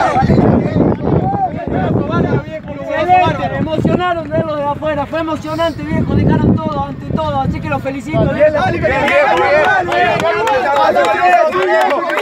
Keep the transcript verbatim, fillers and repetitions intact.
Excelente, me emocionaron verlos de afuera, fue emocionante, viejo, dejaron todo, ante todo, así que los felicito. Bien, bien, bien, bien, bien, bien, bien, bien, bien, bien, bien, bien, bien, bien, bien, bien, bien, bien, bien, bien,